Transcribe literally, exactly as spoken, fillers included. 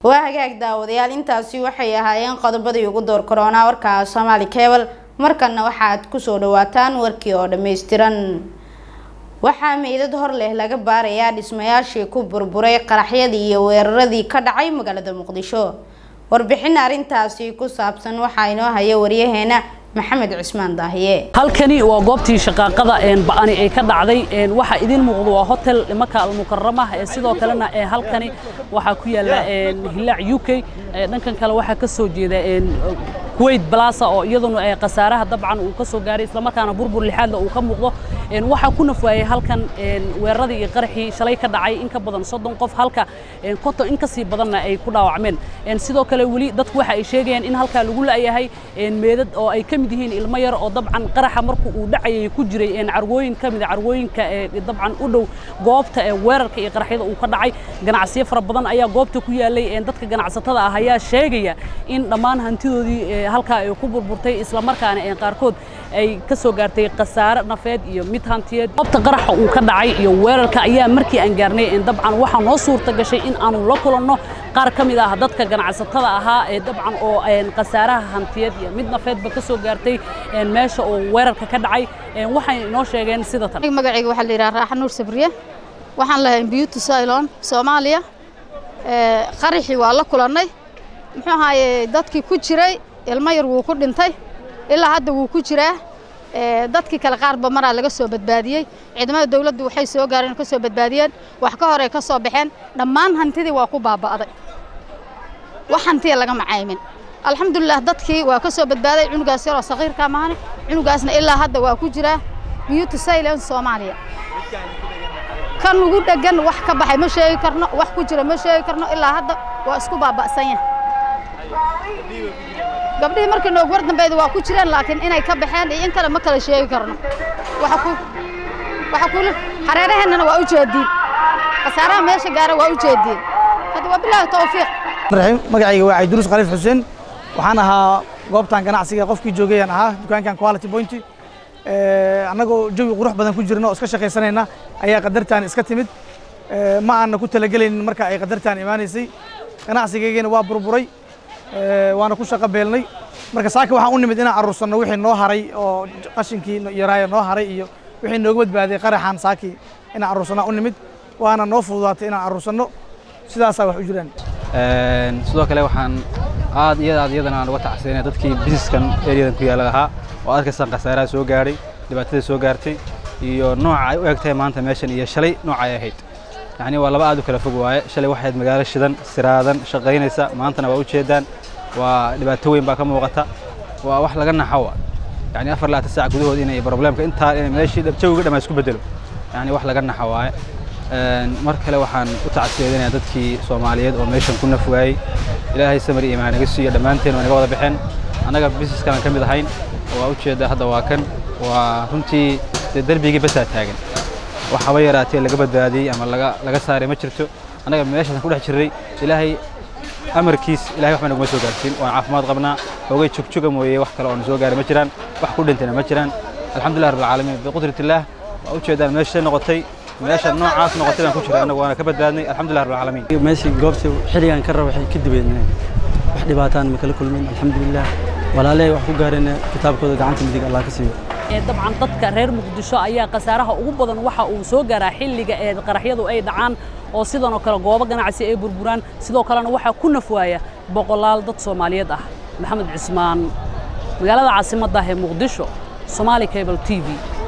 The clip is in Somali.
وهاجاك داوديال intaasi waxay ahaayeen qodobadii ugu door corona warka Somali Cable markana waxaad ku soo dhawaataan warkii oo dhameystiran waxa meedad hor leh laga baarayaa dhismayaashii ku burburay qaraxyadii iyo weeraradii ka dhacay magaalada Muqdisho warbixin arintaasi ku saabsan waxa inoo haya wariyaheena محمد عثمان داهيه halkani waa goobtii shaqaaqada een baani ay ka dhacday een waxa idin muuqdo waa hotel Maka al-Mukarrama ee sidoo kalena ee halkani waxa ku yaala een Hilaac U K dhankan kale waxa ka soo jeeda een Kuwait Plaza oo iyaduna ay qasaaraha dabcan uu ka soo gaaray isla markaana burbur lixaad uu ka muuqdo een waxa ku nafwaayay halkan een weeraradii iyo qaraxii shalay ka dhacay in ka badan soddon qof halka een qoto in ka sii badanna ay ku dhaawacmeen een sidoo kale wali dadku waxa ay sheegayaan in halka lagu laayahay een meedad oo ay ka dihiin ilmo yar oo dabcan qaraxa markuu uu dhacay ku jiray in argooyin kamid argooyinka ee dabcan u dhow goobta ee weerarka iyo qaraxyada uu ka dhacay ganacsiyo fara badan ayaa goobta ku yaalay ee dadka ganacsatada ah ayaa sheegaya in dhammaan hantidoodii halka ay ku burburtay isla markaana ee qaarkood ay ka soo gaartay qasaare nafeed iyo mid hantiyeed goobta qaraxa uu ka dhacay iyo weerarka ayaa markii aan gaarnay in dabcan waxa noo suurta gashay in aanu la kulanno qaar kamid ah dadka ganacsatada ahaa ee dabcan oo een qasaaraha hantiyeed iyo mid nafeedba ka soo gaartay een meesha oo weerarka ka dhacay een waxay noo sheegeen sida tan magacayga waxa la yiraahdaa Raaxan Nuur Sabriye waxaan lahayn Beauty Salon Soomaaliya ee qaraxi waa la kulannay muxuu ahaayay dadkii ku jiray ilmo yar wuu ku dhintay ilaa hadda wuu ku jiraa ee dadkii kala qaarba maraa laga soo badbaadiyay ciidamada dawladdu waxay soo gaareen ka soo badbaadiyeen wax ka hore ka soo baxeen dhammaan hantidii waa ku baaba'day wax hantiya laga macaymin alxamdulillah dadkii waa ka soo badbaaday cunugaas yar oo saqiir ka maana cunugaasna ilaa hadda waa ku jira Beauty Salon Soomaaliya kan ugu dhagan wax ka baxay ma sheegi karno wax ku jira ma sheegi karno ilaa hadda waa isku baaba'san yahay gabdhii markii noo war dambeeyay waa ku jireen laakiin inay ka baxeen iyo in kale ma kala sheegi karno waxa ku waxa ku hareeraheena waa u jeedin qasaaraha meesha gaara waa u jeedin hada waa bilaa tawfiiq ibrahim magacayga waa Aydurus Khaliif Xuseen waxaan ahaa goobtan ganacsiga qofkii joogayaan ahaa dukaankan Quality Point ee anagoo jawi qurux badan ku jirno iska shaqaysanayna ayaa qadartaan iska timid ee ma aan ku talagalin marka ay qadartaan iimaanaysay ganacsigeena waa burburay ee waana ku shaqo beelnay marka saaka waxaan u nimid inaan aruursano wixii noo haray oo qashinkii yaraayo noo haray iyo wixii nooga badbaaday qaraxan saaki inaan aruursano u nimid waana noo fududaatay inaan aruursano sidaas wax u jiraan een sidoo kale waxaan aad iyo aad iyadana aan uga tacsiinay dadkii businesskan area ku yaala lahaa oo arkaysan qasaaraha soo gaaray dhibaatada soo gaartay iyo nooca ay u egtay maanta meeshan iyo shalay nooca ay ahayd yani waa laba aad u kala fog waaye shalay waxay magaalo shidan siraadan shaqaynaysa maantana waa u jeedaan waa dhibaato weyn baa ka muuqata waa wax laga naxo yani afar ilaa saac gudahood inay problemka inta in meeshii jawiga dhamays isku bedelo yani wax laga naxo waaye een mar kale waxaan u tacsiyeynaa dadkii Soomaaliyeed oo meeshan ku nafwaayay ilaahay samir iimaan naga siiyo dhamaanteen wanaga wada bixin anaga businesskan ka mid ahayn oo u jeeda hadda waa kan waa runtii darbigii bas taagan waxa way yaraatay laga badbaadiyay ama laga laga saaray ma jirto anaga meeshan ku dhex jiray ilaahay amarkiis ilaahay wax ma nagu soo gaarsiin oo caafimaad qabnaa oogay jugjuga mooyee wax kale oo soo gaaray ma jiraan wax ku dhintayna ma jiraan alxamdulillah rabbil caalamiin bi qudratillah oo u jeedaan meesha noqotay meesha noocaas noqotay ku jira anagu waana ka badbaadnay alxamdulillah rabbil caalamiin meeshii goobtii xiligan ka rawaxay ka dibeynay wax dhibaataan ma kala kulmin alxamdulillah walaalay wax ku gaareen kitaabkooda gacanta midig Allah ka siiyo ee dabcan dadka reer Muqdisho ayaa qasaaraha ugu badan waxa uu soo gaaraa xilliga ee qaraxyadu ay dhacaan oo sidoo kale goobo ganacsi ay burburaan sidoo kalena waxa ku nafwaaya boqolaal dad Soomaaliyeed ah Maxamed Cismaan magaalada caasimadda ee Muqdisho Somali Cable T V